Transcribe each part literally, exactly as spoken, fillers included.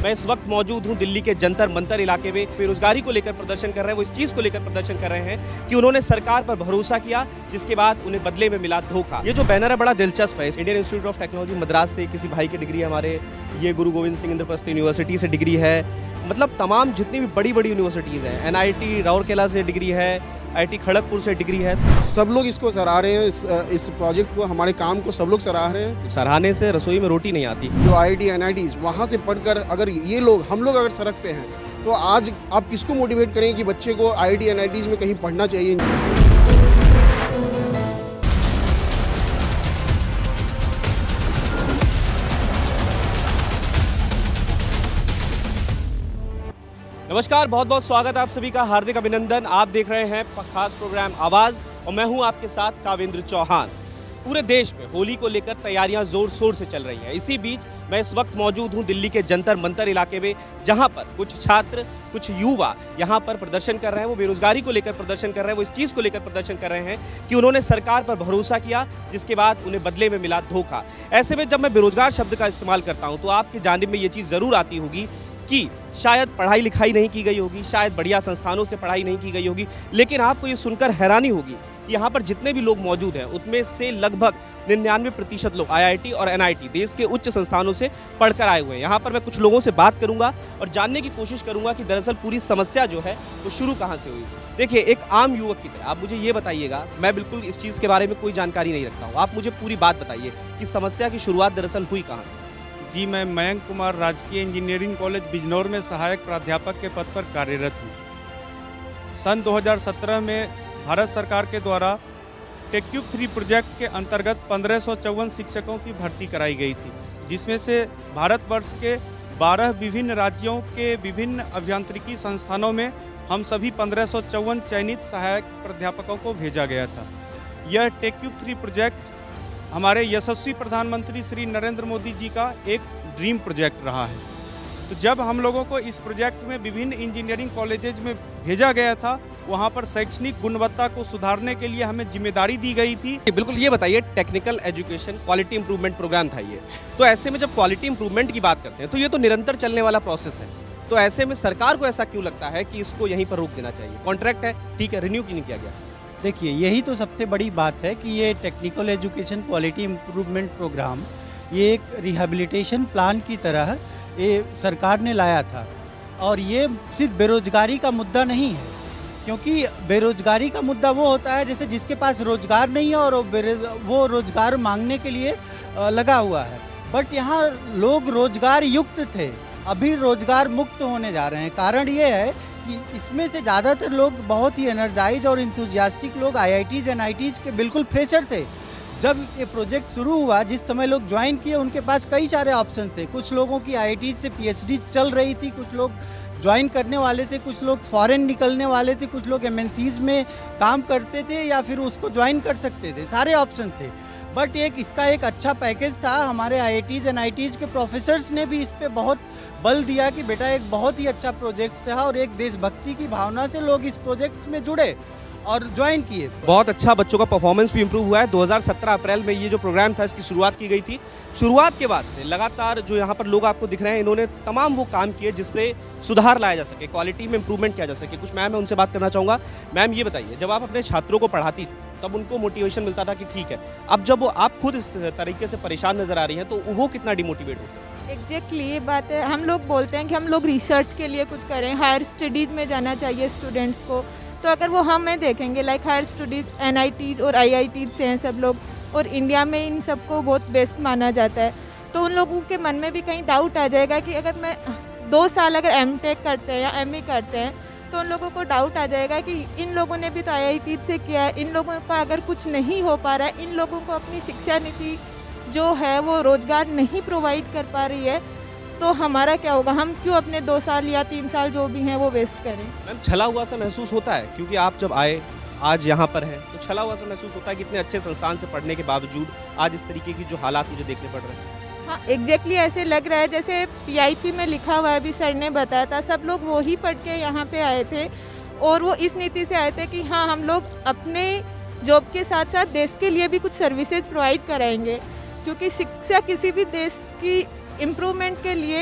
मैं इस वक्त मौजूद हूं दिल्ली के जंतर मंतर इलाके में। बेरोजगारी को लेकर प्रदर्शन कर रहे हैं, वो इस चीज़ को लेकर प्रदर्शन कर रहे हैं कि उन्होंने सरकार पर भरोसा किया, जिसके बाद उन्हें बदले में मिला धोखा। ये जो बैनर है बड़ा दिलचस्प है। Indian Institute of Technology Madras से किसी भाई की डिग्री है हमारे, ये गुरु गोविंद सिंह इंद्रप्रस्थ यूनिवर्सिटी से डिग्री है, मतलब तमाम जितनी भी बड़ी बड़ी यूनिवर्सिटीज़ हैं, एन आई टी राउरकेला से डिग्री है, आई आई टी खड़गपुर से डिग्री है। सब लोग इसको सराह रहे हैं, इस, इस प्रोजेक्ट को, हमारे काम को सब लोग सराह रहे हैं। सराहने से रसोई में रोटी नहीं आती। जो I I T N I Ts वहाँ से पढ़कर अगर ये लोग हम लोग अगर सड़क पे हैं तो आज आप किसको मोटिवेट करेंगे कि बच्चे को I I T N I Ts में कहीं पढ़ना चाहिए। नमस्कार, बहुत बहुत स्वागत है आप सभी का, हार्दिक अभिनंदन। आप देख रहे हैं खास प्रोग्राम आवाज़ और मैं हूं आपके साथ कावेंद्र चौहान। पूरे देश में होली को लेकर तैयारियां जोर शोर से चल रही हैं। इसी बीच मैं इस वक्त मौजूद हूं दिल्ली के जंतर मंतर इलाके में, जहां पर कुछ छात्र, कुछ युवा यहां पर प्रदर्शन कर रहे हैं। वो बेरोजगारी को लेकर प्रदर्शन कर रहे हैं, वो इस चीज़ को लेकर प्रदर्शन कर रहे हैं कि उन्होंने सरकार पर भरोसा किया, जिसके बाद उन्हें बदले में मिला धोखा। ऐसे में जब मैं बेरोजगार शब्द का इस्तेमाल करता हूँ तो आपकी जानिब में ये चीज़ ज़रूर आती होगी कि शायद पढ़ाई लिखाई नहीं की गई होगी, शायद बढ़िया संस्थानों से पढ़ाई नहीं की गई होगी। लेकिन आपको ये सुनकर हैरानी होगी कि यहाँ पर जितने भी लोग मौजूद हैं उसमें से लगभग निन्यानवे प्रतिशत लोग आई आई टी और एन आई टी देश के उच्च संस्थानों से पढ़कर आए हुए हैं। यहाँ पर मैं कुछ लोगों से बात करूंगा और जानने की कोशिश करूंगा कि दरअसल पूरी समस्या जो है वो शुरू कहाँ से हुई। देखिए, एक आम युवक की तरह आप मुझे ये बताइएगा, मैं बिल्कुल इस चीज़ के बारे में कोई जानकारी नहीं रखता हूँ, आप मुझे पूरी बात बताइए कि समस्या की शुरुआत दरअसल हुई कहाँ से। जी, मैं मयंक कुमार राजकीय इंजीनियरिंग कॉलेज बिजनौर में सहायक प्राध्यापक के पद पर कार्यरत हूँ। सन दो हज़ार सत्रह में भारत सरकार के द्वारा टेक्यूब थ्री प्रोजेक्ट के अंतर्गत पंद्रह सौ चौवन शिक्षकों की भर्ती कराई गई थी, जिसमें से भारतवर्ष के बारह विभिन्न राज्यों के विभिन्न अभियांत्रिकी संस्थानों में हम सभी पंद्रह सौ चौवन चयनित सहायक प्राध्यापकों को भेजा गया था। यह टेक्यूब थ्री प्रोजेक्ट हमारे यशस्वी प्रधानमंत्री श्री नरेंद्र मोदी जी का एक ड्रीम प्रोजेक्ट रहा है। तो जब हम लोगों को इस प्रोजेक्ट में विभिन्न इंजीनियरिंग कॉलेजेज में भेजा गया था, वहाँ पर शैक्षणिक गुणवत्ता को सुधारने के लिए हमें जिम्मेदारी दी गई थी। बिल्कुल, ये बताइए, technical education quality improvement programme था ये, तो ऐसे में जब क्वालिटी इंप्रूवमेंट की बात करते हैं तो ये तो निरंतर चलने वाला प्रोसेस है। तो ऐसे में सरकार को ऐसा क्यों लगता है कि इसको यहीं पर रोक देना चाहिए? कॉन्ट्रैक्ट है, ठीक है, रिन्यू क्यों नहीं किया गया? देखिए, यही तो सबसे बड़ी बात है कि ये technical education quality improvement programme ये एक रिहैबिलिटेशन प्लान की तरह ये सरकार ने लाया था। और ये सिर्फ बेरोजगारी का मुद्दा नहीं है, क्योंकि बेरोजगारी का मुद्दा वो होता है जैसे जिसके पास रोजगार नहीं है और वो रोजगार मांगने के लिए लगा हुआ है। बट यहाँ लोग रोजगार युक्त थे, अभी रोजगार मुक्त होने जा रहे हैं। कारण ये है कि इसमें से ज़्यादातर लोग बहुत ही एनर्जाइज और इंथुजियास्टिक लोग I I Ts N I Ts के बिल्कुल फ्रेशर थे। जब ये प्रोजेक्ट शुरू हुआ, जिस समय लोग ज्वाइन किए, उनके पास कई सारे ऑप्शन थे। कुछ लोगों की आई आई टी से पी एच डी चल रही थी, कुछ लोग ज्वाइन करने वाले थे, कुछ लोग फॉरेन निकलने वाले थे, कुछ लोग एम एन सीज़ में काम करते थे या फिर उसको ज्वाइन कर सकते थे, सारे ऑप्शन थे। बट एक इसका एक अच्छा पैकेज था। हमारे I I Ts N I Ts के प्रोफेसर्स ने भी इस पर बहुत बल दिया कि बेटा एक बहुत ही अच्छा प्रोजेक्ट है और एक देशभक्ति की भावना से लोग इस प्रोजेक्ट में जुड़े और ज्वाइन किए। बहुत अच्छा बच्चों का परफॉर्मेंस भी इंप्रूव हुआ है। दो हज़ार सत्रह अप्रैल में ये जो प्रोग्राम था इसकी शुरुआत की गई थी। शुरुआत के बाद से लगातार जो यहाँ पर लोग आपको दिख रहे हैं, इन्होंने तमाम वो काम किए जिससे सुधार लाया जा सके, क्वालिटी में इंप्रूवमेंट किया जा सके। कुछ मैम है, उनसे बात करना चाहूँगा। मैम, ये बताइए, जब आप अपने छात्रों को पढ़ाती तब उनको मोटिवेशन मिलता था कि ठीक है, अब जब वो आप खुद इस तरीके से परेशान नजर आ रही हैं तो वो कितना डिमोटिवेट होते हैं? एग्जैक्टली ये बात है। हम लोग बोलते हैं कि हम लोग रिसर्च के लिए कुछ करें, हायर स्टडीज़ में जाना चाहिए स्टूडेंट्स को। तो अगर वो हमें देखेंगे like higher studies N I Ts और आई आई टीज़ से हैं सब लोग, और इंडिया में इन सबको बहुत बेस्ट माना जाता है, तो उन लोगों के मन में भी कहीं डाउट आ जाएगा कि अगर मैं दो साल अगर एम टेक करते हैं या एम ए करते हैं तो उन लोगों को डाउट आ जाएगा कि इन लोगों ने भी तो आई आई टी से किया है, इन लोगों का अगर कुछ नहीं हो पा रहा है, इन लोगों को अपनी शिक्षा नीति जो है वो रोज़गार नहीं प्रोवाइड कर पा रही है, तो हमारा क्या होगा? हम क्यों अपने दो साल या तीन साल जो भी हैं वो वेस्ट करें? मैम, छला हुआ सा महसूस होता है क्योंकि आप जब आए, आज यहाँ पर हैं, तो छला हुआ सा महसूस होता है कि इतने अच्छे संस्थान से पढ़ने के बावजूद आज इस तरीके की जो हालात मुझे देखने पड़ रहे हैं। हाँ, एग्जैक्टली ऐसे लग रहा है जैसे पी आई पी में लिखा हुआ है, अभी सर ने बताया था, सब लोग वो ही पढ़ के यहाँ पे आए थे और वो इस नीति से आए थे कि हाँ, हम लोग अपने जॉब के साथ साथ देश के लिए भी कुछ सर्विसेज प्रोवाइड कराएंगे, क्योंकि शिक्षा किसी भी देश की इम्प्रूवमेंट के लिए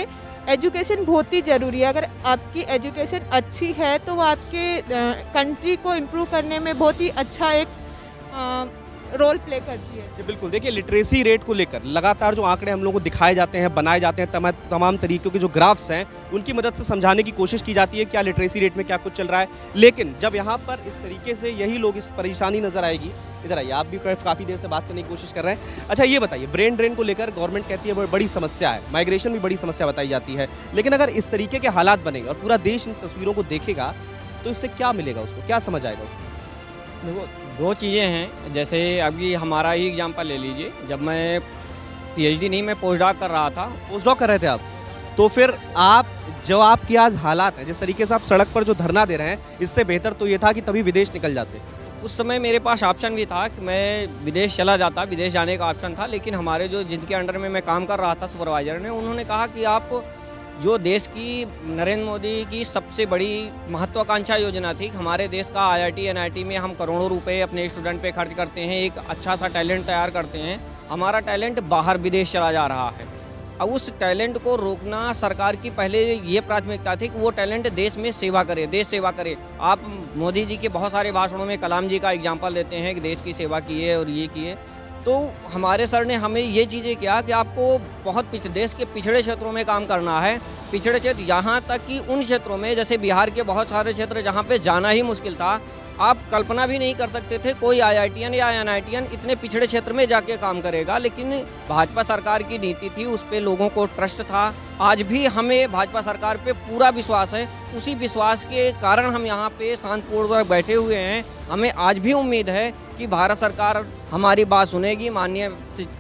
एजुकेशन बहुत ही ज़रूरी है। अगर आपकी एजुकेशन अच्छी है तो वो आपके कंट्री को इम्प्रूव करने में बहुत ही अच्छा एक आ, रोल प्ले करती है। जी बिल्कुल, देखिए लिटरेसी रेट को लेकर लगातार जो आंकड़े हम लोगों को दिखाए जाते हैं, बनाए जाते हैं, तमाम तमाम तरीक़ों के जो ग्राफ्स हैं उनकी मदद से समझाने की कोशिश की जाती है क्या लिटरेसी रेट में क्या कुछ चल रहा है। लेकिन जब यहाँ पर इस तरीके से यही लोग इस परेशानी नज़र आएगी, इधर आइए, आप भी काफ़ी देर से बात करने की कोशिश कर रहे हैं। अच्छा ये बताइए, ब्रेन ड्रेन को लेकर गवर्नमेंट कहती है बड़ी समस्या है, माइग्रेशन भी बड़ी समस्या बताई जाती है, लेकिन अगर इस तरीके के हालात बनेंगे और पूरा देश इन तस्वीरों को देखेगा तो इससे क्या मिलेगा, उसको क्या समझ आएगा उसको? देखो दो चीज़ें हैं, जैसे अभी हमारा ही एग्जांपल ले लीजिए। जब मैं पीएचडी नहीं, मैं पोस्ट डॉक कर रहा था। पोस्ट डॉक कर रहे थे आप? तो फिर आप जो आपके आज हालात हैं, जिस तरीके से आप सड़क पर जो धरना दे रहे हैं, इससे बेहतर तो ये था कि तभी विदेश निकल जाते। उस समय मेरे पास ऑप्शन भी था कि मैं विदेश चला जाता, विदेश जाने का ऑप्शन था। लेकिन हमारे जो जिनके अंडर में मैं काम कर रहा था, सुपरवाइजर ने, उन्होंने कहा कि आप जो देश की नरेंद्र मोदी की सबसे बड़ी महत्वाकांक्षा योजना थी, हमारे देश का आईआईटी एनआईटी में हम करोड़ों रुपए अपने स्टूडेंट पे खर्च करते हैं, एक अच्छा सा टैलेंट तैयार करते हैं, हमारा टैलेंट बाहर विदेश चला जा रहा है। अब उस टैलेंट को रोकना सरकार की पहले ये प्राथमिकता थी कि वो टैलेंट देश में सेवा करे, देश सेवा करे। आप मोदी जी के बहुत सारे भाषणों में कलाम जी का एग्जाम्पल देते हैं कि देश की सेवा किए और ये किए। तो हमारे सर ने हमें ये चीज़ें किया कि आपको बहुत पिछ देश के पिछड़े क्षेत्रों में काम करना है। पिछड़े क्षेत्र यहाँ तक कि उन क्षेत्रों में, जैसे बिहार के बहुत सारे क्षेत्र जहाँ पे जाना ही मुश्किल था, आप कल्पना भी नहीं कर सकते थे कोई आईआईटीएन या एनआईटीएन इतने पिछड़े क्षेत्र में जाके काम करेगा। लेकिन भाजपा सरकार की नीति थी, उस पर लोगों को ट्रस्ट था। आज भी हमें भाजपा सरकार पे पूरा विश्वास है। उसी विश्वास के कारण हम यहाँ पे शांतिपूर्वक बैठे हुए हैं। हमें आज भी उम्मीद है कि भारत सरकार हमारी बात सुनेगी। माननीय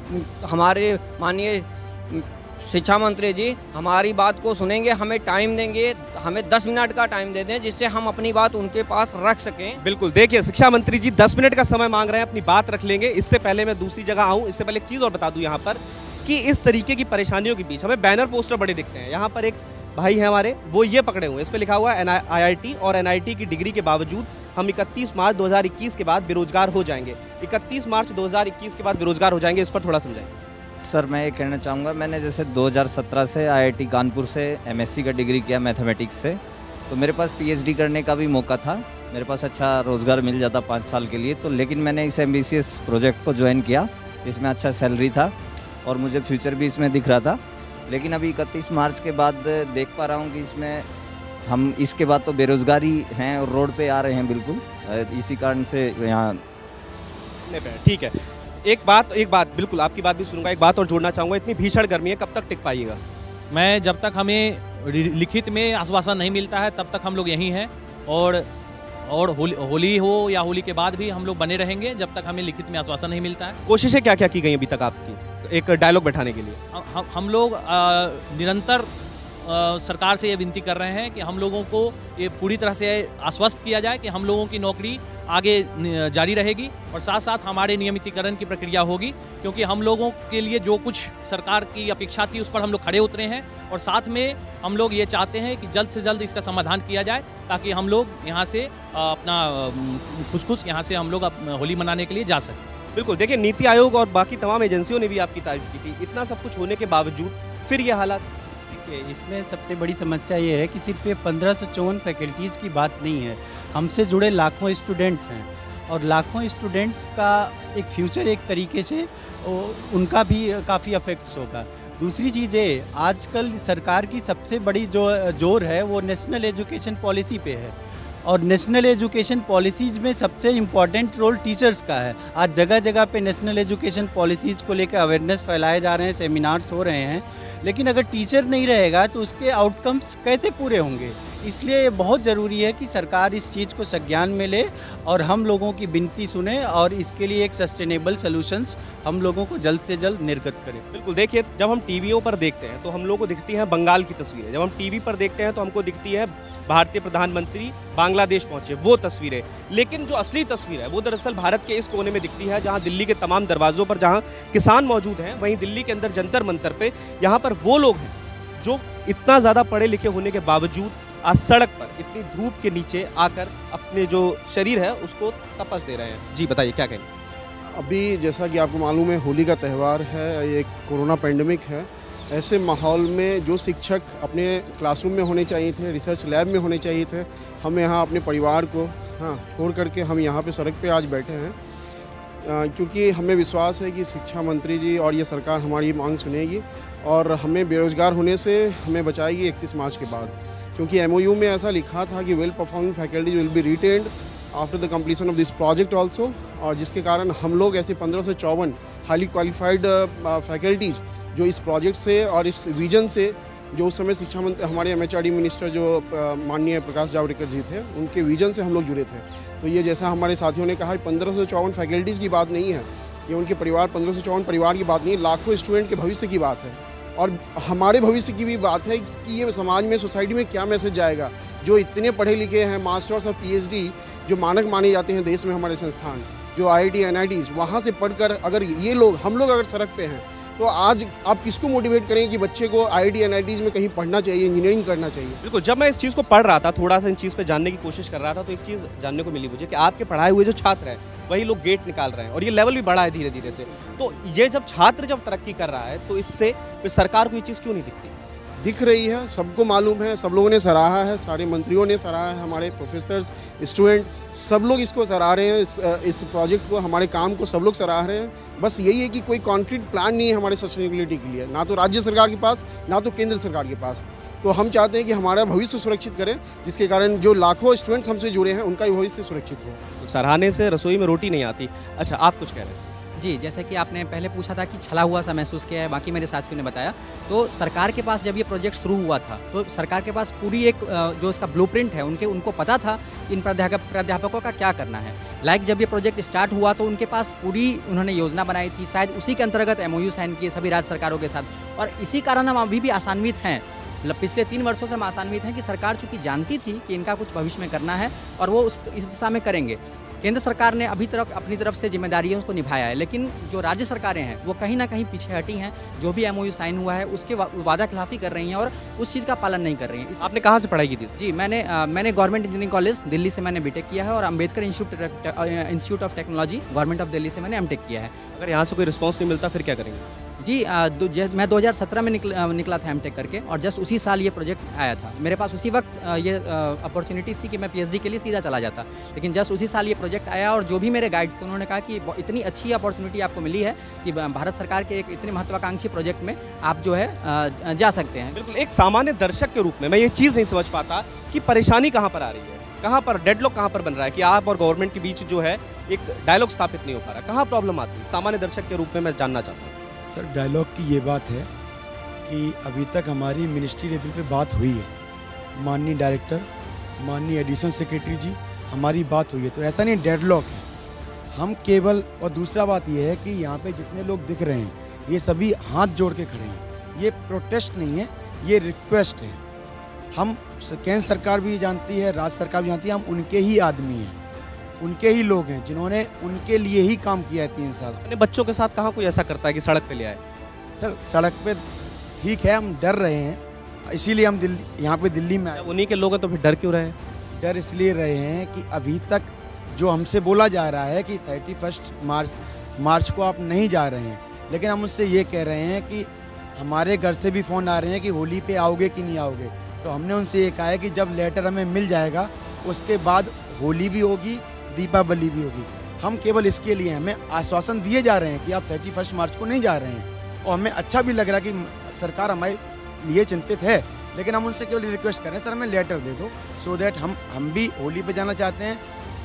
हमारे माननीय शिक्षा मंत्री जी हमारी बात को सुनेंगे, हमें टाइम देंगे, हमें दस मिनट का टाइम दे दें जिससे हम अपनी बात उनके पास रख सकें। बिल्कुल, देखिए शिक्षा मंत्री जी दस मिनट का समय मांग रहे हैं, अपनी बात रख लेंगे। इससे पहले मैं दूसरी जगह आऊँ, इससे पहले एक चीज़ और बता दूँ यहाँ पर कि इस तरीके की परेशानियों के बीच हमें बैनर पोस्टर बड़े दिखते हैं। यहाँ पर एक भाई हैं हमारे, वो ये पकड़े हुए हैं, इस पर लिखा हुआ है आईआईटी और एनआईटी की डिग्री के बावजूद हम इकतीस मार्च दो हज़ार इक्कीस के बाद बेरोजगार हो जाएंगे। इकतीस मार्च दो हज़ार इक्कीस के बाद बेरोजगार हो जाएंगे, इस पर थोड़ा समझाएं। सर मैं ये कहना चाहूँगा, मैंने जैसे दो हज़ार सत्रह से आईआईटी कानपुर से एमएससी का डिग्री किया मैथमेटिक्स से, तो मेरे पास पीएचडी करने का भी मौका था, मेरे पास अच्छा रोज़गार मिल जाता पाँच साल के लिए। तो लेकिन मैंने इस एम्बिशियस प्रोजेक्ट को ज्वाइन किया, इसमें अच्छा सैलरी था और मुझे फ्यूचर भी इसमें दिख रहा था। लेकिन अभी इकतीस मार्च के बाद देख पा रहा हूँ कि इसमें हम इसके बाद तो बेरोज़गारी हैं और रोड पे आ रहे हैं बिल्कुल, इसी कारण से यहाँ। ठीक है, एक बात एक बात बिल्कुल आपकी बात भी सुनूंगा, एक बात और जोड़ना चाहूँगा, इतनी भीषण गर्मी है, कब तक टिक पाइएगा? मैं जब तक हमें लिखित में आश्वासन नहीं मिलता है तब तक हम लोग यहीं हैं, और और होली, होली हो या होली के बाद भी हम लोग बने रहेंगे जब तक हमें लिखित में आश्वासन नहीं मिलता है। कोशिशें क्या क्या की गई अभी तक आपकी एक डायलॉग बैठाने के लिए? हम हम लोग निरंतर सरकार से ये विनती कर रहे हैं कि हम लोगों को ये पूरी तरह से आश्वस्त किया जाए कि हम लोगों की नौकरी आगे जारी रहेगी और साथ साथ हमारे नियमितीकरण की प्रक्रिया होगी, क्योंकि हम लोगों के लिए जो कुछ सरकार की अपेक्षा थी उस पर हम लोग खड़े उतरे हैं। और साथ में हम लोग ये चाहते हैं कि जल्द से जल्द इसका समाधान किया जाए ताकि हम लोग यहाँ से अपना खुश खुश यहाँ से हम लोग होली मनाने के लिए जा सकें। बिल्कुल, देखिए नीति आयोग और बाकी तमाम एजेंसियों ने भी आपकी तारीफ की थी, इतना सब कुछ होने के बावजूद फिर ये हालात। इसमें सबसे बड़ी समस्या ये है कि सिर्फ ये पंद्रह सौ चौवन फैकल्टीज़ की बात नहीं है, हमसे जुड़े लाखों स्टूडेंट्स हैं और लाखों स्टूडेंट्स का एक फ्यूचर एक तरीके से उनका भी काफ़ी अफेक्ट्स होगा। दूसरी चीज़ ये, आजकल सरकार की सबसे बड़ी जो जोर है वो नेशनल एजुकेशन पॉलिसी पे है और नेशनल एजुकेशन पॉलिसीज़ में सबसे इम्पॉर्टेंट रोल टीचर्स का है। आज जगह जगह पे नेशनल एजुकेशन पॉलिसीज़ को लेकर अवेयरनेस फैलाए जा रहे हैं, सेमिनार्स हो रहे हैं, लेकिन अगर टीचर नहीं रहेगा तो उसके आउटकम्स कैसे पूरे होंगे? इसलिए ये बहुत ज़रूरी है कि सरकार इस चीज़ को संज्ञान में ले और हम लोगों की विनती सुने और इसके लिए एक सस्टेनेबल सॉल्यूशंस हम लोगों को जल्द से जल्द निर्गत करें। बिल्कुल, देखिए जब हम टीवियों पर देखते हैं तो हम लोगों को दिखती हैं बंगाल की तस्वीरें, जब हम टीवी पर देखते हैं तो हमको दिखती है भारतीय प्रधानमंत्री बांग्लादेश पहुंचे वो तस्वीरें, लेकिन जो असली तस्वीर है वो दरअसल भारत के इस कोने में दिखती है जहां दिल्ली के तमाम दरवाजों पर जहां किसान मौजूद हैं, वहीं दिल्ली के अंदर जंतर मंतर पे यहाँ पर वो लोग हैं जो इतना ज़्यादा पढ़े लिखे होने के बावजूद आज सड़क पर इतनी धूप के नीचे आकर अपने जो शरीर है उसको तपस दे रहे हैं। जी बताइए क्या कहें? अभी जैसा कि आपको मालूम है होली का त्यौहार है, ये कोरोना पेंडेमिक है, ऐसे माहौल में जो शिक्षक अपने क्लासरूम में होने चाहिए थे, रिसर्च लैब में होने चाहिए थे, हम यहाँ अपने परिवार को हाँ छोड़ करके हम यहाँ पे सड़क पे आज बैठे हैं, क्योंकि हमें विश्वास है कि शिक्षा मंत्री जी और ये सरकार हमारी मांग सुनेगी और हमें बेरोज़गार होने से हमें बचाएगी इकतीस मार्च के बाद। क्योंकि एमओयू में ऐसा लिखा था कि well performing faculties will be retained after the completion of this project also, और जिसके कारण हम लोग ऐसे पंद्रह सौ चौवन हाईली क्वालिफाइड फैकल्टीज जो इस प्रोजेक्ट से और इस विजन से, जो उस समय शिक्षा मंत्री हमारे M H R D minister जो माननीय प्रकाश जावड़ेकर जी थे, उनके विजन से हम लोग जुड़े थे। तो ये जैसा हमारे साथियों ने कहा, पंद्रह सौ चौवन फैकल्टीज़ की बात नहीं है, ये उनके परिवार पंद्रह सौ चौवन परिवार की बात नहीं है, लाखों स्टूडेंट के भविष्य की बात है और हमारे भविष्य की भी बात है कि ये समाज में, सोसाइटी में क्या मैसेज जाएगा। जो इतने पढ़े लिखे हैं, मास्टर्स और पी एच डी जो मानक माने जाते हैं देश में हमारे संस्थान, जो I I T N I Ts, वहाँ से पढ़कर अगर ये लोग हम लोग अगर सड़क पे हैं, तो आज आप किसको मोटिवेट करेंगे कि बच्चे को I I T N I Ts में कहीं पढ़ना चाहिए, इंजीनियरिंग करना चाहिए। बिल्कुल, जब मैं इस चीज़ को पढ़ रहा था, थोड़ा सा इन चीज़ पे जानने की कोशिश कर रहा था, तो एक चीज़ जानने को मिली मुझे कि आपके पढ़ाए हुए जो छात्र हैं वही लोग गेट निकाल रहे हैं और ये लेवल भी बढ़ा है धीरे धीरे से। तो ये जब छात्र जब तरक्की कर रहा है तो इससे फिर सरकार को ये चीज़ क्यों नहीं दिखती? दिख रही है, सबको मालूम है, सब लोगों ने सराहा है, सारे मंत्रियों ने सराहा है, हमारे प्रोफेसर्स, स्टूडेंट, सब लोग इसको सराह रहे हैं, इस, इस प्रोजेक्ट को, हमारे काम को सब लोग सराह रहे हैं। बस यही है कि कोई कॉन्क्रीट प्लान नहीं है हमारे सस्टेनेबिलिटी के लिए, ना तो राज्य सरकार के पास, ना तो केंद्र सरकार के पास। तो हम चाहते हैं कि हमारा भविष्य सुरक्षित करें, जिसके कारण जो लाखों स्टूडेंट्स हमसे जुड़े हैं उनका भी भविष्य सुरक्षित हो। तो सराहने से रसोई में रोटी नहीं आती। अच्छा, आप कुछ कह रहे हैं? जी, जैसे कि आपने पहले पूछा था कि छला हुआ सा महसूस किया है, बाकी मेरे साथियों ने बताया, तो सरकार के पास जब ये प्रोजेक्ट शुरू हुआ था तो सरकार के पास पूरी एक जो इसका ब्लूप्रिंट है, उनके उनको पता था इन प्राध्यापक प्राध्यापकों का क्या करना है। लाइक जब ये प्रोजेक्ट स्टार्ट हुआ तो उनके पास पूरी उन्होंने योजना बनाई थी, शायद उसी के अंतर्गत एमओयू साइन किए सभी राज्य सरकारों के साथ, और इसी कारण हम अभी भी आसान्वित हैं। मतलब पिछले तीन वर्षों से हम आसान्वित हैं कि सरकार चूंकि जानती थी कि इनका कुछ भविष्य में करना है और वो उस इस दिशा में करेंगे। केंद्र सरकार ने अभी तक अपनी तरफ से जिम्मेदारी है उसको निभाया है, लेकिन जो राज्य सरकारें हैं वो कहीं ना कहीं पीछे हटी हैं। जो भी एमओयू साइन हुआ है उसके वादा खिलाफी कर रही हैं और उस चीज़ का पालन नहीं कर रही हैं। आपने कहाँ से पढ़ाई की थी? जी, मैंने आ, मैंने गवर्नमेंट इंजीनियरिंग कॉलेज दिल्ली से मैंने बीटेक किया है और Ambedkar Institute Institute of Technology Government of Delhi से मैंने एमटेक किया है। अगर यहाँ से कोई रिस्पॉन्स नहीं मिलता फिर क्या करेंगे? जी, आ, दो, मैं दो हज़ार सत्रह में निकल, निकला था एमटेक करके और जस्ट उसी साल ये प्रोजेक्ट आया था मेरे पास। उसी वक्त ये अपॉर्चुनिटी थी कि मैं पीएचडी के लिए सीधा चला जाता, लेकिन जस्ट उसी साल ये प्रोजेक्ट आया और जो भी मेरे गाइड्स थे उन्होंने कहा कि इतनी अच्छी अपॉर्चुनिटी आपको मिली है कि भारत सरकार के एक इतने महत्वाकांक्षी प्रोजेक्ट में आप जो है जा सकते हैं। बिल्कुल, एक सामान्य दर्शक के रूप में मैं ये चीज़ नहीं समझ पाता कि परेशानी कहाँ पर आ रही है, कहाँ पर डेडलॉक कहाँ पर बन रहा है कि आप और गवर्नमेंट के बीच जो है एक डायलॉग स्थापित नहीं हो पा रहा, कहाँ प्रॉब्लम आती है? सामान्य दर्शक के रूप में मैं जानना चाहता हूँ। सर, डायलॉग की ये बात है कि अभी तक हमारी मिनिस्ट्री लेवल पे बात हुई है, माननीय डायरेक्टर, माननीय एडिशनल सेक्रेटरी जी, हमारी बात हुई है, तो ऐसा नहीं डेडलॉक है। हम केवल, और दूसरा बात ये है कि यहाँ पे जितने लोग दिख रहे हैं ये सभी हाथ जोड़ के खड़े हैं। ये प्रोटेस्ट नहीं है, ये रिक्वेस्ट है। हम केंद्र सरकार भी जानती है, राज्य सरकार भी जानती है, हम उनके ही आदमी हैं, उनके ही लोग हैं जिन्होंने उनके लिए ही काम किया है तीन साल। अपने बच्चों के साथ कहाँ कोई ऐसा करता है कि सड़क पे ले आए? सर, सड़क पे ठीक है, हम डर रहे हैं, इसीलिए हम दिल्ली यहाँ पे दिल्ली में आए। उन्हीं के लोग हैं तो फिर डर क्यों रहे हैं? डर इसलिए रहे हैं कि अभी तक जो हमसे बोला जा रहा है कि थर्टी फर्स्ट मार्च मार्च को आप नहीं जा रहे हैं, लेकिन हम उससे ये कह रहे हैं कि हमारे घर से भी फ़ोन आ रहे हैं कि होली पे आओगे कि नहीं आओगे। तो हमने उनसे ये कहा है कि जब लेटर हमें मिल जाएगा उसके बाद होली भी होगी, दीपावली भी होगी। हम केवल इसके लिए हमें आश्वासन दिए जा रहे हैं कि आप थर्टी फर्स्ट मार्च को नहीं जा रहे हैं, और हमें अच्छा भी लग रहा है कि सरकार हमारे लिए चिंतित है, लेकिन हम उनसे केवल रिक्वेस्ट कर रहे हैं, सर हमें लेटर दे दो, सो so दैट हम हम भी होली पे जाना चाहते हैं,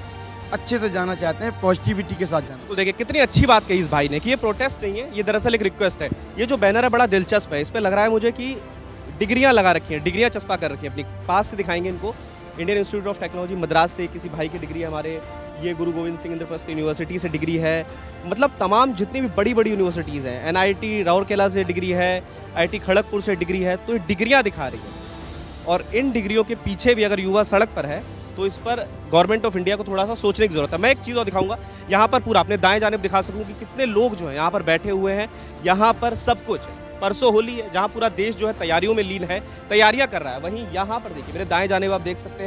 अच्छे से जाना चाहते हैं, पॉजिटिविटी के साथ जाना। तो देखिए कितनी अच्छी बात कही इस भाई ने कि ये प्रोटेस्ट नहीं है, ये दरअसल एक रिक्वेस्ट है। ये जो बैनर है बड़ा दिलचस्प है, इस पर लग रहा है मुझे कि डिग्रियां लगा रखी हैं, डिग्रियां चस्पा कर रखी हैं। अपनी पास से दिखाएंगे इनको। Indian Institute of Technology Madras से किसी भाई की डिग्री है, हमारे ये गुरु गोविंद सिंह इंद्रप्रस्थ यूनिवर्सिटी से डिग्री है, मतलब तमाम जितनी भी बड़ी बड़ी यूनिवर्सिटीज़ हैं, एनआईटी राउरकेला से डिग्री है, आईआईटी खड़गपुर से डिग्री है, तो ये डिग्रियां दिखा रही है। और इन डिग्रियों के पीछे भी अगर युवा सड़क पर है तो इस पर गवर्नमेंट ऑफ इंडिया को थोड़ा सा सोचने की जरूरत है। मैं एक चीज़ और दिखाऊंगा, यहाँ पर पूरा अपने दाएं जानिब दिखा सकूँ कि कितने लोग जो हैं यहाँ पर बैठे हुए हैं। यहाँ पर सब कुछ है, परसों होली है, जहाँ पूरा देश जो है तैयारियों में लीन है, तैयारियाँ कर रहा है। वहीं यहाँ पर देखिए मेरे दाएं जानिब आप देख सकते हैं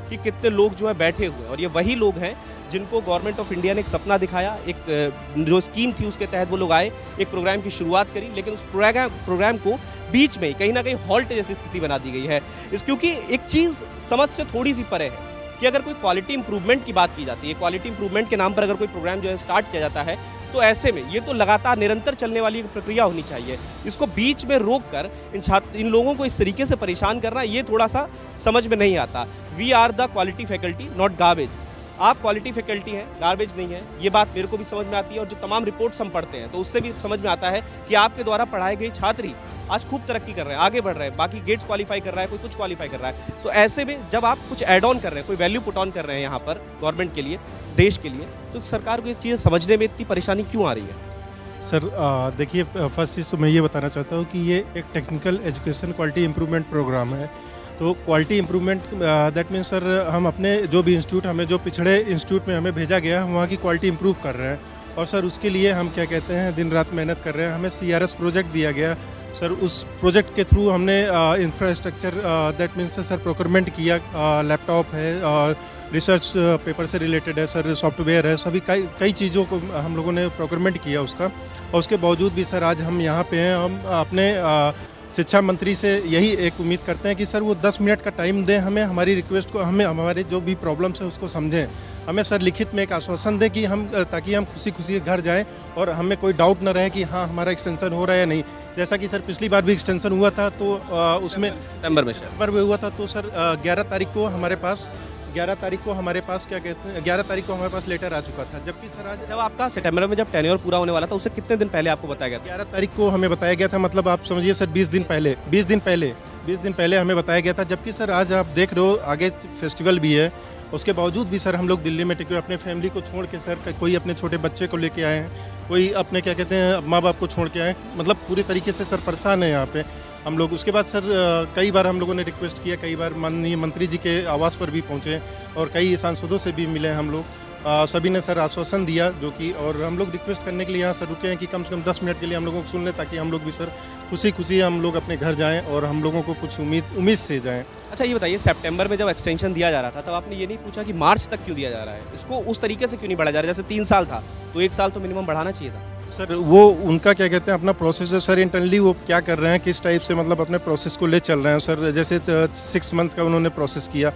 कि कितने लोग जो है बैठे हुए हैं, और ये वही लोग हैं जिनको गवर्नमेंट ऑफ इंडिया ने एक सपना दिखाया, एक जो स्कीम थी उसके तहत वो लोग आए, एक प्रोग्राम की शुरुआत करी, लेकिन उस प्रोग्राम प्रोग्राम को बीच में कहीं ना कहीं हॉल्ट जैसी स्थिति बना दी गई है। इस क्योंकि एक चीज़ समझ से थोड़ी सी परे है कि अगर कोई क्वालिटी इंप्रूवमेंट की बात की जाती है, क्वालिटी इंप्रूवमेंट के नाम पर अगर कोई प्रोग्राम जो है स्टार्ट किया जाता है, तो ऐसे में ये तो लगातार निरंतर चलने वाली एक प्रक्रिया होनी चाहिए। इसको बीच में रोक कर इन छात्र इन लोगों को इस तरीके से परेशान करना, ये थोड़ा सा समझ में नहीं आता। We are the quality faculty not garbage. आप क्वालिटी फैकल्टी हैं, गार्बेज नहीं है, ये बात मेरे को भी समझ में आती है, और जो तमाम रिपोर्ट्स हम पढ़ते हैं तो उससे भी समझ में आता है कि आपके द्वारा पढ़ाए गए छात्र ही आज खूब तरक्की कर रहे हैं, आगे बढ़ रहे हैं, बाकी गेट्स क्वालिफाई कर रहा है, कोई कुछ क्वालिफाई कर रहा है। तो ऐसे में जब आप कुछ ऐड ऑन कर रहे हैं, कोई वैल्यू पुट ऑन कर रहे हैं यहाँ पर गवर्नमेंट के लिए, देश के लिए, तो सरकार को ये चीज़ें समझने में इतनी परेशानी क्यों आ रही है? सर देखिए, फर्स्ट चीज़ तो मैं ये बताना चाहता हूँ कि ये एक technical education quality improvement programme है। तो quality improvement that means sir हम अपने जो भी इंस्टीट्यूट, हमें जो पिछड़े इंस्टीट्यूट में हमें भेजा गया, हम वहाँ की क्वालिटी इम्प्रूव कर रहे हैं, और सर उसके लिए हम क्या कहते हैं दिन रात मेहनत कर रहे हैं। हमें सी आर एस प्रोजेक्ट दिया गया सर, उस प्रोजेक्ट के थ्रू हमने infrastructure that means sir procurement किया, लैपटॉप है, रिसर्च पेपर से रिलेटेड है सर, सॉफ्टवेयर है, सभी कई कई चीज़ों को हम लोगों ने प्रोक्योरमेंट किया उसका। और उसके बावजूद भी सर आज हम यहाँ पे हैं। हम अपने आ, शिक्षा मंत्री से यही एक उम्मीद करते हैं कि सर वो दस मिनट का टाइम दें हमें, हमारी रिक्वेस्ट को, हमें हमारे जो भी प्रॉब्लम्स हैं उसको समझें, हमें सर लिखित में एक आश्वासन दें कि हम, ताकि हम खुशी खुशी घर जाएं और हमें कोई डाउट न रहे कि हाँ हमारा एक्सटेंशन हो रहा है या नहीं। जैसा कि सर पिछली बार भी एक्सटेंशन हुआ था, तो आ, उसमें सितंबर में सितंबर में हुआ था, तो सर ग्यारह तारीख को हमारे पास ग्यारह तारीख को हमारे पास क्या कहते हैं ग्यारह तारीख को हमारे पास लेटर आ चुका था, जबकि सर आज जब आपका सितंबर में जब टेन्योर पूरा होने वाला था, उससे कितने दिन पहले आपको बताया गया था? ग्यारह तारीख को हमें बताया गया था, मतलब आप समझिए सर बीस दिन पहले बीस दिन पहले बीस दिन पहले हमें बताया गया था। जबकि सर आज आप देख रहे हो आगे फेस्टिवल भी है, उसके बावजूद भी सर हम लोग दिल्ली में टिके हुए, अपने फैमिली को छोड़ के सर, कोई अपने छोटे बच्चे को लेके आए हैं, कोई अपने क्या कहते हैं माँ बाप को छोड़ के आए, मतलब पूरी तरीके से सर परेशान है यहाँ पे हम लोग। उसके बाद सर कई बार हम लोगों ने रिक्वेस्ट किया, कई बार माननीय मंत्री जी के आवास पर भी पहुँचे और कई सांसदों से भी मिले हम लोग। आ, सभी ने सर आश्वासन दिया, जो कि और हम लोग रिक्वेस्ट करने के लिए यहाँ सर रुके हैं कि कम से कम दस मिनट के लिए हम लोगों को सुन लें, ताकि हम लोग भी सर खुशी खुशी हम लोग अपने घर जाएं और हम लोगों को कुछ उम्मीद उम्मीद से जाएं। अच्छा ये बताइए, सितंबर में जब एक्सटेंशन दिया जा रहा था, तब आपने ये नहीं पूछा कि मार्च तक क्यों दिया जा रहा है? इसको उस तरीके से क्यों नहीं बढ़ाया जा रहा है? जैसे तीन साल था तो एक साल तो मिनिमम बढ़ाना चाहिए था। सर वो उनका क्या कहते हैं अपना प्रोसेस है सर, इंटरनली वो क्या कर रहे हैं, किस टाइप से मतलब अपने प्रोसेस को ले चल रहे हैं सर। जैसे सिक्स मंथ का उन्होंने प्रोसेस किया,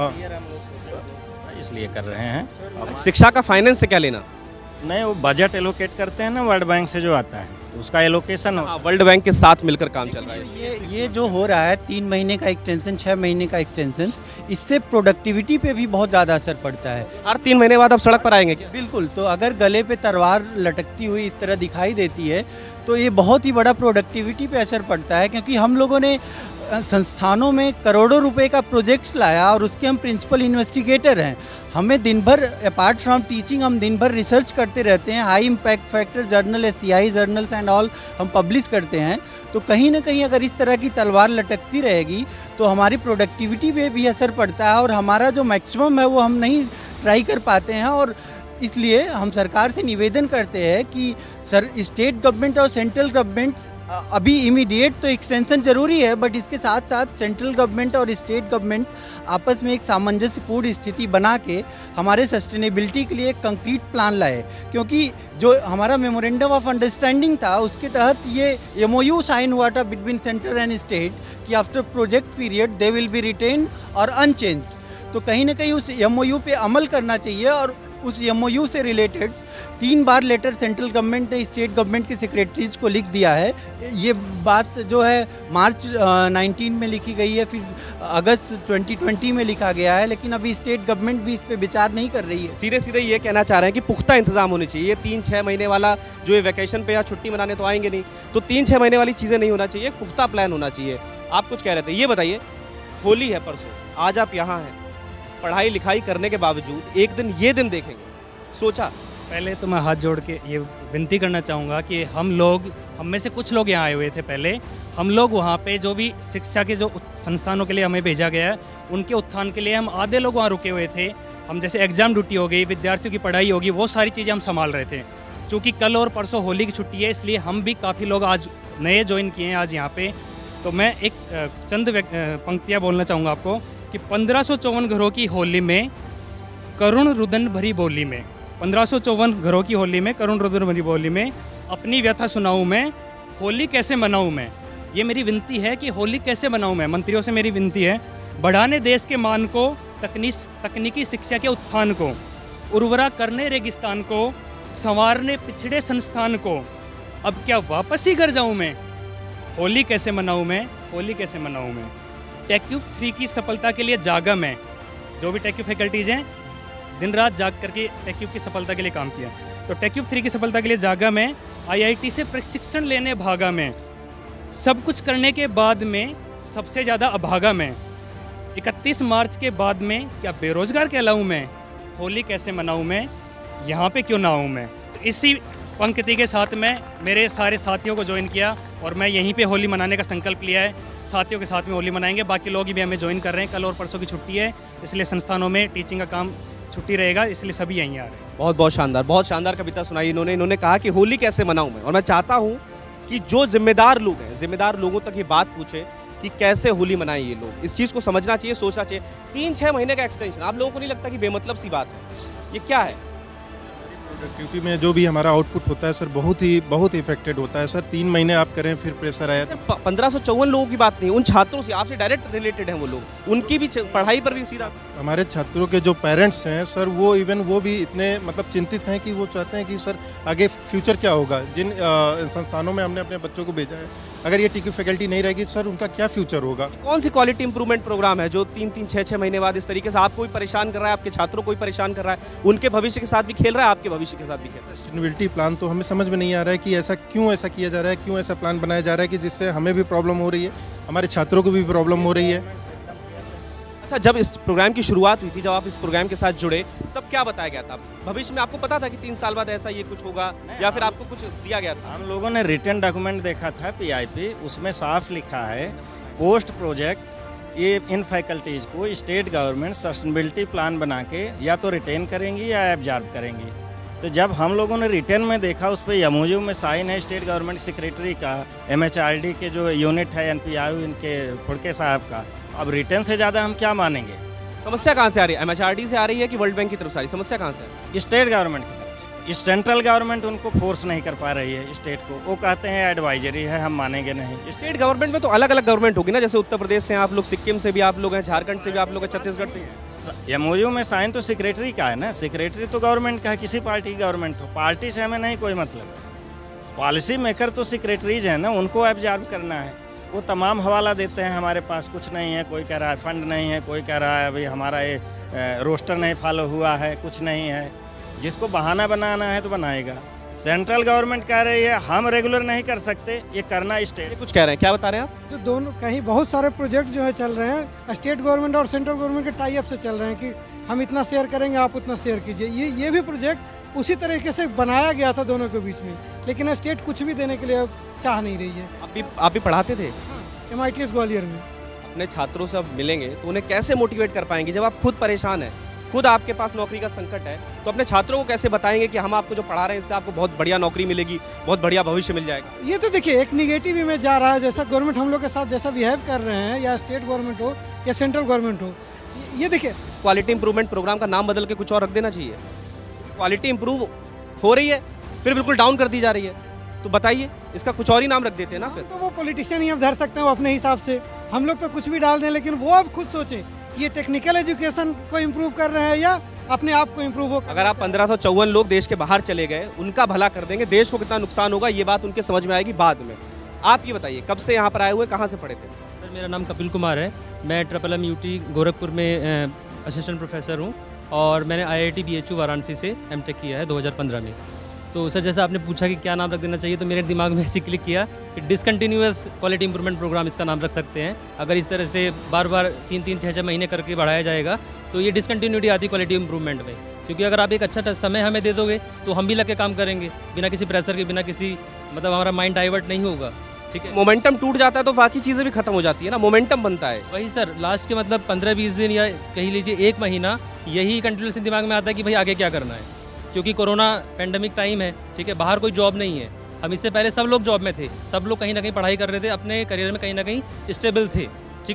इसलिए कर रहे हैं। शिक्षा का फाइनेंस से क्या लेना? नहीं, वो बजट एलोकेट करते हैं ना वर्ल्ड बैंक से जो आता है, उसका एलोकेशन वर्ल्ड बैंक के साथ मिलकर काम चल रहा है। ये ये जो हो रहा है तीन महीने का एक्सटेंशन, छः महीने का एक्सटेंशन, इससे प्रोडक्टिविटी पे भी बहुत ज़्यादा असर पड़ता है। हर तीन महीने बाद आप सड़क पर आएंगे क्या? बिल्कुल। तो अगर गले पे तलवार लटकती हुई इस तरह दिखाई देती है तो ये बहुत ही बड़ा प्रोडक्टिविटी पे असर पड़ता है, क्योंकि हम लोगों ने संस्थानों में करोड़ों रुपए का प्रोजेक्ट्स लाया और उसके हम प्रिंसिपल इन्वेस्टिगेटर हैं। हमें दिन भर अपार्ट फ्रॉम टीचिंग हम दिन भर रिसर्च करते रहते हैं, high impact factor journal, S C I journals and all हम पब्लिश करते हैं। तो कहीं ना कहीं अगर इस तरह की तलवार लटकती रहेगी तो हमारी प्रोडक्टिविटी पे भी असर पड़ता है और हमारा जो मैक्सिमम है वो हम नहीं ट्राई कर पाते हैं। और इसलिए हम सरकार से निवेदन करते हैं कि सर स्टेट गवर्नमेंट और सेंट्रल गवर्नमेंट अभी इमीडिएट तो एक्सटेंशन ज़रूरी है, बट इसके साथ साथ सेंट्रल गवर्नमेंट और स्टेट गवर्नमेंट आपस में एक सामंजस्यपूर्ण स्थिति बना के हमारे सस्टेनेबिलिटी के लिए एक कंक्रीट प्लान लाए। क्योंकि जो हमारा मेमोरेंडम ऑफ अंडरस्टैंडिंग था उसके तहत ये एमओयू साइन हुआ था बिटवीन सेंट्रल एंड स्टेट कि after project period they will be retain और अनचेंज्ड। तो कहीं ना कहीं उस एमओयू पे अमल करना चाहिए और उस एमओयू से रिलेटेड तीन बार लेटर सेंट्रल गवर्नमेंट ने स्टेट गवर्नमेंट के सेक्रेटरीज को लिख दिया है। ये बात जो है मार्च नाइनटीन में लिखी गई है, फिर अगस्त ट्वेंटी ट्वेंटी में लिखा गया है, लेकिन अभी स्टेट गवर्नमेंट भी इस पे विचार नहीं कर रही है। सीधे सीधे ये कहना चाह रहे हैं कि पुख्ता इंतजाम होने चाहिए। ये तीन छः महीने वाला जो ये वैकेशन पे या छुट्टी मनाने तो आएंगे नहीं, तो तीन छः महीने वाली चीज़ें नहीं होना चाहिए, पुख्ता प्लान होना चाहिए। आप कुछ कह रहे थे, ये बताइए, होली है परसों, आज आप यहाँ हैं, पढ़ाई लिखाई करने के बावजूद एक दिन ये दिन देखेंगे, सोचा? पहले तो मैं हाथ जोड़ के ये विनती करना चाहूँगा कि हम लोग, हम में से कुछ लोग यहाँ आए हुए थे पहले, हम लोग वहाँ पे जो भी शिक्षा के जो संस्थानों के लिए हमें भेजा गया है उनके उत्थान के लिए हम आधे लोग वहाँ रुके हुए थे। हम जैसे एग्ज़ाम ड्यूटी हो गई, विद्यार्थियों की पढ़ाई होगी, वो सारी चीज़ें हम संभाल रहे थे। चूँकि कल और परसों होली की छुट्टी है, इसलिए हम भी काफ़ी लोग आज नए ज्वाइन किए हैं आज यहाँ पे। तो मैं एक चंद पंक्तियाँ बोलना चाहूँगा आपको कि पंद्रह सौ चौवन घरों की होली में करुण रुदन भरी बोली में पंद्रह सौ चौवन घरों की होली में करुण रुदन भरी बोली में अपनी व्यथा सुनाऊं मैं, होली कैसे मनाऊं मैं। ये मेरी विनती है कि होली कैसे मनाऊं मैं। मंत्रियों से मेरी विनती है, बढ़ाने देश के मान को, तकनीस तकनीकी शिक्षा के उत्थान को, उर्वरा करने रेगिस्तान को, संवारने पिछड़े संस्थान को। अब क्या वापस ही घर जाऊं मैं, होली कैसे मनाऊं मैं, होली कैसे मनाऊं मैं। टेक्यूब थ्री की सफलता के लिए जागा मैं। जो भी टेक्यूब फैकल्टीज़ हैं, दिन रात जाग करके टेक्यूब की सफलता के लिए काम किया। तो टेक्यूब थ्री की सफलता के लिए जागा मैं, आईआईटी से प्रशिक्षण लेने भागा मैं, सब कुछ करने के बाद में सबसे ज़्यादा अभागा मैं। इकतीस मार्च के बाद में क्या बेरोज़गार कहलाऊँ मैं, होली कैसे मनाऊँ मैं, यहाँ पे क्यों ना आऊँ मैं। तो इसी पंक्ति के साथ में मेरे सारे साथियों को ज्वाइन किया और मैं यहीं पे होली मनाने का संकल्प लिया है। साथियों के साथ में होली मनाएंगे, बाकी लोग भी हमें ज्वाइन कर रहे हैं। कल और परसों की छुट्टी है, इसलिए संस्थानों में टीचिंग का काम छुट्टी रहेगा, इसलिए सभी यहीं आ रहे हैं। बहुत बहुत शानदार, बहुत शानदार कविता सुनाई इन्होंने। इन्होंने कहा कि होली कैसे मनाऊं मैं, और मैं चाहता हूं कि जो जिम्मेदार लोग हैं, जिम्मेदार लोगों तक ये बात पूछे कि कैसे होली मनाएं ये लोग। इस चीज़ को समझना चाहिए, सोचना चाहिए। तीन छः महीने का एक्सटेंशन, आप लोगों को नहीं लगता कि बेमतलब सी बात है? ये क्या है? प्रोडक्टिविटी में जो भी हमारा आउटपुट होता है सर, बहुत ही बहुत इफेक्टेड होता है सर। तीन महीने आप करें फिर प्रेशर आया। पंद्रह सौ चौवन लोगों की बात नहीं, उन छात्रों से आपसे डायरेक्ट रिलेटेड हैं वो लोग, उनकी भी पढ़ाई पर भी सीधा। हमारे छात्रों के जो पेरेंट्स हैं सर, वो इवन वो भी इतने मतलब चिंतित हैं कि वो चाहते हैं कि सर आगे फ्यूचर क्या होगा। जिन आ, संस्थानों में हमने अपने बच्चों को भेजा है, अगर ये टीक्यू फैकल्टी नहीं रहेगी सर, उनका क्या फ्यूचर होगा। कौन सी क्वालिटी इंप्रूवमेंट प्रोग्राम है जो तीन तीन छः छः महीने बाद इस तरीके से आपको भी परेशान कर रहा है, आपके छात्रों को भी परेशान कर रहा है, उनके भविष्य के साथ भी खेल रहा है, आपके भविष्य के साथ भी खेल रहा है? सस्टेनेबिलिटी प्लान तो हमें समझ में नहीं आ रहा है कि ऐसा क्यों ऐसा किया जा रहा है, क्यों ऐसा प्लान बनाया जा रहा है कि जिससे हमें भी प्रॉब्लम हो रही है, हमारे छात्रों को भी प्रॉब्लम हो रही है। अच्छा, जब इस प्रोग्राम की शुरुआत हुई थी, जब आप इस प्रोग्राम के साथ जुड़े, तब क्या बताया गया था? भविष्य में आपको पता था कि तीन साल बाद ऐसा ये कुछ होगा, या फिर आपको कुछ दिया गया था? हम लोगों ने रिटर्न डॉक्यूमेंट देखा था पीआईपी, उसमें साफ लिखा है पोस्ट प्रोजेक्ट ये इन फैकल्टीज़ को स्टेट गवर्नमेंट सस्टेनेबिलिटी प्लान बना के या तो रिटेन करेंगी या एब्जॉर्ब करेंगी। तो जब हम लोगों ने रिटर्न में देखा, उस पर एमओयू में साइन है स्टेट गवर्नमेंट सेक्रेटरी का, एमएचआरडी के जो यूनिट है एनपीआई इनके खुड़के साहब का। अब रिटर्न से ज़्यादा हम क्या मानेंगे? समस्या कहाँ से आ रही है? एमएचआरडी से आ रही है कि वर्ल्ड बैंक की तरफ से आ रही है? समस्या कहाँ से आ रही है? स्टेट गवर्नमेंट की तरफ से। सेंट्रल गवर्नमेंट उनको फोर्स नहीं कर पा रही है स्टेट को, वो कहते हैं एडवाइजरी है, हम मानेंगे नहीं। स्टेट गवर्नमेंट में तो अलग अलग गवर्नमेंट होगी ना, जैसे उत्तर प्रदेश से आप लोग, सिक्किम से भी आप लोग हैं, झारखंड से भी आप लोग हैं, छत्तीसगढ़ से। एमओयू में साइन तो सेक्रेटरी का है ना, सेक्रेटरी तो गवर्नमेंट का है, किसी पार्टी की गवर्नमेंट हो, पार्टी से हमें नहीं कोई मतलब। पॉलिसी मेकर तो सेक्रेटरीज है ना, उनको एब्जॉर्ब करना है। वो तमाम हवाला देते हैं, हमारे पास कुछ नहीं है, कोई कह रहा है फंड नहीं है, कोई कह रहा है अभी हमारा ये रोस्टर नहीं फॉलो हुआ है, कुछ नहीं है। जिसको बहाना बनाना है तो बनाएगा। सेंट्रल गवर्नमेंट कह रही है हम रेगुलर नहीं कर सकते, ये करना स्टेट। कुछ कह रहे हैं, क्या बता रहे हैं आप? जो दोनों कहीं बहुत सारे प्रोजेक्ट जो है चल रहे हैं, स्टेट गवर्नमेंट और सेंट्रल गवर्नमेंट के टाई अप से चल रहे हैं कि हम इतना शेयर करेंगे, आप उतना शेयर कीजिए। ये ये भी प्रोजेक्ट उसी तरीके से बनाया गया था दोनों के बीच में, लेकिन स्टेट कुछ भी देने के लिए चाह नहीं रही है। आप भी आप भी पढ़ाते थे M I T S Gwalior में। अपने छात्रों से अब मिलेंगे तो उन्हें कैसे मोटिवेट कर पाएंगे? जब आप खुद परेशान हैं, खुद आपके पास नौकरी का संकट है, तो अपने छात्रों को कैसे बताएंगे कि हम आपको जो पढ़ा रहे हैं इससे आपको बहुत बढ़िया नौकरी मिलेगी, बहुत बढ़िया भविष्य मिल जाएगा? ये तो देखिए एक निगेटिव इमेज जा रहा है, जैसा गवर्नमेंट हम लोग के साथ जैसा बिहेव कर रहे हैं, या स्टेट गवर्नमेंट हो या सेंट्रल गवर्नमेंट हो। ये देखिए, क्वालिटी इंप्रूवमेंट प्रोग्राम का नाम बदल के कुछ और रख देना चाहिए। क्वालिटी इंप्रूव हो रही है फिर बिल्कुल डाउन कर दी जा रही है, तो बताइए इसका कुछ और ही नाम रख देते हैं ना फिर। तो वो पॉलिटिशियन ही अब धर सकते हैं वो अपने हिसाब से, हम लोग तो कुछ भी डाल दें, लेकिन वो अब खुद सोचें ये टेक्निकल एजुकेशन को इम्प्रूव कर रहे हैं या अपने आप को इम्प्रूव हो। अगर आप पंद्रह सौ चौवन लोग देश के बाहर चले गए, उनका भला कर देंगे, देश को कितना नुकसान होगा ये बात उनके समझ में आएगी बाद में। आप ये बताइए कब से यहाँ पर आए हुए, कहाँ से पढ़े थे? सर मेरा नाम कपिल कुमार है, मैं triple M U T Gorakhpur में असिस्टेंट प्रोफेसर हूँ और मैंने I I T B H U Varanasi से एम टेक किया है दो हज़ार पंद्रह में। तो सर जैसा आपने पूछा कि क्या नाम रख देना चाहिए, तो मेरे दिमाग में ऐसे क्लिक किया कि डिसकंटिन्यूअस क्वालिटी इंप्रूवमेंट प्रोग्राम इसका नाम रख सकते हैं। अगर इस तरह से बार बार तीन तीन छः छः महीने करके बढ़ाया जाएगा तो ये डिसकंटिन्यूटी आती क्वालिटी इंप्रूवमेंट में, क्योंकि अगर आप एक अच्छा समय हमें दे दोगे तो हम भी लग के काम करेंगे बिना किसी प्रेशर के, बिना किसी मतलब हमारा माइंड डाइवर्ट नहीं होगा। ठीक है, मोमेंटम टूट जाता है तो बाकी चीज़ें भी खत्म हो जाती है ना, मोमेंटम बनता है। वही सर, लास्ट के मतलब पंद्रह बीस दिन या कह लीजिए एक महीना यही कंटिन्यूसली दिमाग में आता है कि भाई आगे क्या करना है, क्योंकि कोरोना पेंडेमिक टाइम है। ठीक है, बाहर कोई जॉब नहीं है, हम इससे पहले सब लोग जॉब में थे, सब लोग कहीं ना कहीं पढ़ाई कर रहे थे, अपने करियर में कहीं ना कहीं स्टेबल थे। ठीक है सर,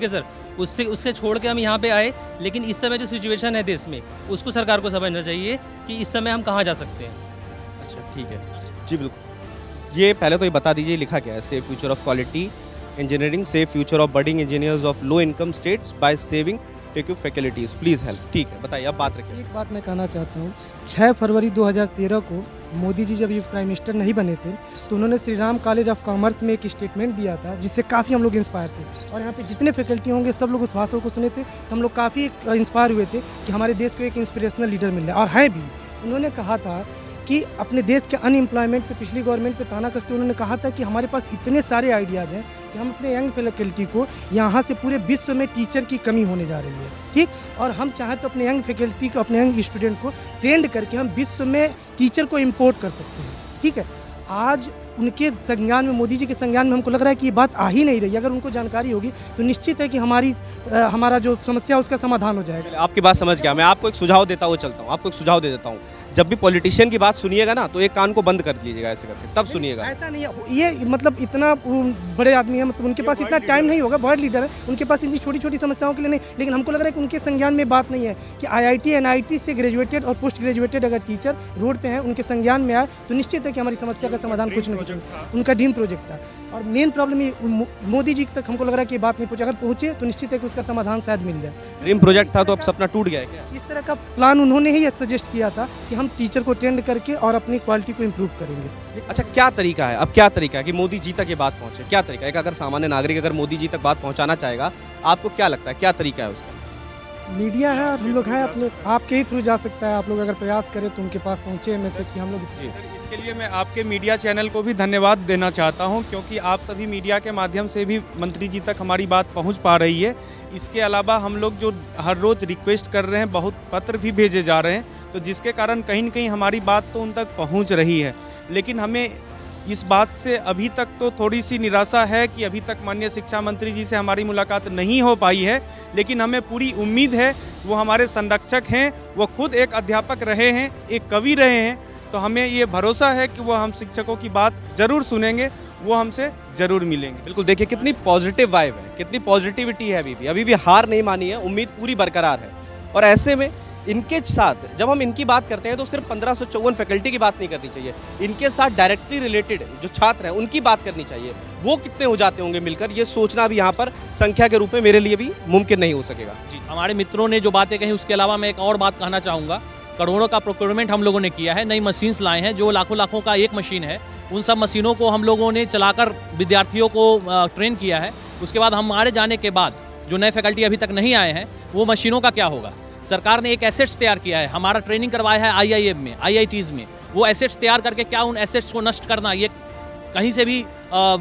उससे उससे छोड़ के हम यहाँ पे आए, लेकिन इस समय जो सिचुएशन है देश में उसको सरकार को समझना चाहिए कि इस समय हम कहाँ जा सकते हैं। अच्छा ठीक है जी, बिल्कुल। ये पहले तो ये बता दीजिए लिखा क्या है? Save future of quality engineering, save future of budding engineers of low income states by saving tech you faculties, please help. ठीक है, बताइए, अब बात रखिए। एक बात मैं कहना चाहता हूँ, छह फरवरी दो हज़ार तेरह को मोदी जी जब ये प्राइम मिनिस्टर नहीं बने थे तो उन्होंने Shri Ram college of commerce में एक स्टेटमेंट दिया था जिससे काफ़ी हम लोग इंस्पायर थे, और यहाँ पे जितने फैकल्टी होंगे सब लोग उस भाषण को सुने थे तो हम लोग काफ़ी इंस्पायर हुए थे कि हमारे देश को एक इंस्पिरेशनल लीडर मिल रहा है। और है भी, उन्होंने कहा था कि अपने देश के अनएम्प्लॉयमेंट पे पिछली गवर्नमेंट पे ताना कसते उन्होंने कहा था कि हमारे पास इतने सारे आइडियाज़ हैं कि हम अपने यंग फैकल्टी को यहाँ से पूरे विश्व में टीचर की कमी होने जा रही है, ठीक, और हम चाहें तो अपने यंग फैकल्टी को, अपने यंग स्टूडेंट को ट्रेंड करके हम विश्व में टीचर को इम्पोर्ट कर सकते हैं, ठीक है। आज उनके संज्ञान में, मोदी जी के संज्ञान में हमको लग रहा है कि ये बात आ ही नहीं रही। अगर उनको जानकारी होगी तो निश्चित है कि हमारी आ, हमारा जो समस्या है उसका समाधान हो जाएगा। आपकी बात समझ गया। मैं आपको एक सुझाव देता हुआ चलता हूँ, आपको एक सुझाव दे देता हूँ। जब भी पॉलिटिशियन की बात सुनिएगा ना तो एक कान को बंद कर लीजिएगा ऐसे करके, तब सुनिएगा। ऐसा नहीं है, ये मतलब इतना बड़े आदमी है, मतलब उनके पास इतना टाइम नहीं होगा, वर्ल्ड लीडर है, उनके पास इतनी छोटी छोटी समस्याओं के लिए नहीं, लेकिन हमको लग रहा है कि उनके संज्ञान में बात नहीं है कि आईआईटी एनआईटी से ग्रेजुएटेड और पोस्ट ग्रेजुएटेड अगर टीचर रोड पे हैं, उनके संज्ञान में आए तो निश्चित है कि हमारी समस्या का समाधान कुछ न कुछ, उनका ड्रीम प्रोजेक्ट था। और मेन प्रॉब्लम ये मोदी जी तक हमको लग रहा है कि ये बात नहीं पहुंचे, अगर पहुंचे तो निश्चित है कि उसका समाधान शायद मिल जाए। ड्रीम प्रोजेक्ट था तो अब सपना टूट गया है क्या? इस तरह का प्लान उन्होंने ही सजेस्ट किया था कि हम टीचर को ट्रेंड करके और अपनी क्वालिटी को इम्प्रूव करेंगे। अच्छा, क्या तरीका है, अब क्या तरीका है कि मोदी जी तक ये बात पहुंचे? क्या तरीका है? अगर सामान्य नागरिक अगर मोदी जी तक बात पहुंचाना चाहेगा, आपको क्या लगता है क्या तरीका है उसका? मीडिया है और हम लोग हैं, अपने आपके ही थ्रू जा सकता है। आप लोग अगर प्रयास करें तो उनके पास पहुंचे मैसेज कि हम लोग। इसके लिए मैं आपके मीडिया चैनल को भी धन्यवाद देना चाहता हूं, क्योंकि आप सभी मीडिया के माध्यम से भी मंत्री जी तक हमारी बात पहुंच पा रही है। इसके अलावा हम लोग जो हर रोज़ रिक्वेस्ट कर रहे हैं, बहुत पत्र भी भेजे जा रहे हैं, तो जिसके कारण कहीं न कहीं हमारी बात तो उन तक पहुँच रही है। लेकिन हमें इस बात से अभी तक तो थोड़ी सी निराशा है कि अभी तक माननीय शिक्षा मंत्री जी से हमारी मुलाकात नहीं हो पाई है, लेकिन हमें पूरी उम्मीद है, वो हमारे संरक्षक हैं, वो खुद एक अध्यापक रहे हैं, एक कवि रहे हैं, तो हमें ये भरोसा है कि वो हम शिक्षकों की बात ज़रूर सुनेंगे, वो हमसे ज़रूर मिलेंगे। बिल्कुल, देखिए कितनी पॉजिटिव वाइब है, कितनी पॉजिटिविटी है। अभी भी अभी भी हार नहीं मानी है, उम्मीद पूरी बरकरार है। और ऐसे में इनके साथ जब हम इनकी बात करते हैं तो सिर्फ पंद्रह सौ चौवन फैकल्टी की बात नहीं करनी चाहिए, इनके साथ डायरेक्टली रिलेटेड जो छात्र हैं उनकी बात करनी चाहिए। वो कितने हो जाते होंगे मिलकर, ये सोचना भी यहाँ पर संख्या के रूप में मेरे लिए भी मुमकिन नहीं हो सकेगा। जी, हमारे मित्रों ने जो बातें कही उसके अलावा मैं एक और बात कहना चाहूँगा। करोड़ों का प्रोक्योरमेंट हम लोगों ने किया है, नई मशीन्स लाए हैं, जो लाखों लाखों का एक मशीन है, उन सब मशीनों को हम लोगों ने चलाकर विद्यार्थियों को ट्रेन किया है। उसके बाद हमारे जाने के बाद जो नए फैकल्टी अभी तक नहीं आए हैं, वो मशीनों का क्या होगा? सरकार ने एक एसेट्स तैयार किया है, हमारा ट्रेनिंग करवाया है आईआईएम में, आईआईटीज़ में। वो एसेट्स तैयार करके क्या उन एसेट्स को नष्ट करना, ये कहीं से भी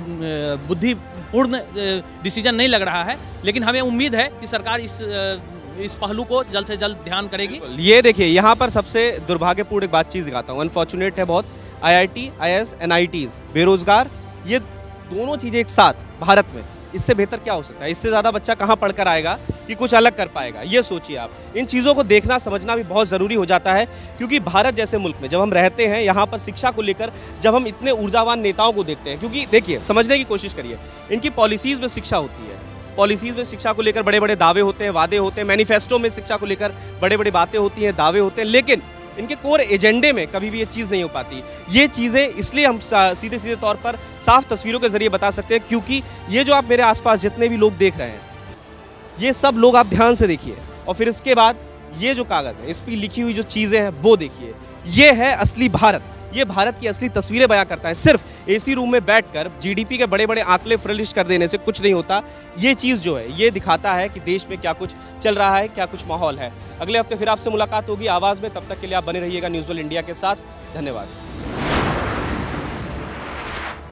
बुद्धिपूर्ण डिसीजन नहीं लग रहा है। लेकिन हमें उम्मीद है कि सरकार इस इस पहलू को जल्द से जल्द ध्यान करेगी। ये देखिए, यहाँ पर सबसे दुर्भाग्यपूर्ण एक बात चीज़ दिखाता हूँ, अनफॉर्चुनेट है बहुत, आईआईटी, आईएएस, एनआईटीज़, बेरोजगार, ये दोनों चीज़ें एक साथ भारत में, इससे बेहतर क्या हो सकता है? इससे ज़्यादा बच्चा कहाँ पढ़कर आएगा कि कुछ अलग कर पाएगा? ये सोचिए आप। इन चीज़ों को देखना समझना भी बहुत ज़रूरी हो जाता है, क्योंकि भारत जैसे मुल्क में जब हम रहते हैं, यहाँ पर शिक्षा को लेकर जब हम इतने ऊर्जावान नेताओं को देखते हैं, क्योंकि देखिए समझने की कोशिश करिए, इनकी पॉलिसीज़ में शिक्षा होती है, पॉलिसीज़ में शिक्षा को लेकर बड़े बड़े दावे होते हैं, वादे होते हैं, मैनिफेस्टो में शिक्षा को लेकर बड़े बड़े बातें होती हैं, दावे होते हैं, लेकिन इनके कोर एजेंडे में कभी भी ये चीज़ नहीं हो पाती। ये चीज़ें इसलिए हम सीधे सीधे तौर पर साफ तस्वीरों के जरिए बता सकते हैं, क्योंकि ये जो आप मेरे आसपास जितने भी लोग देख रहे हैं, ये सब लोग आप ध्यान से देखिए, और फिर इसके बाद ये जो कागज़ है, इस पर लिखी हुई जो चीज़ें हैं वो देखिए। ये है असली भारत, ये भारत की असली तस्वीरें बयां करता है। सिर्फ एसी रूम में बैठकर जीडीपी के बड़े बड़े आंकड़े फ्लिस्ट कर देने से कुछ नहीं होता। ये चीज़ जो है ये दिखाता है कि देश में क्या कुछ चल रहा है, क्या कुछ माहौल है। अगले हफ्ते फिर आपसे मुलाकात होगी आवाज़ में, तब तक के लिए आप बने रहिएगा न्यूज़ वर्ल्ड इंडिया के साथ। धन्यवाद।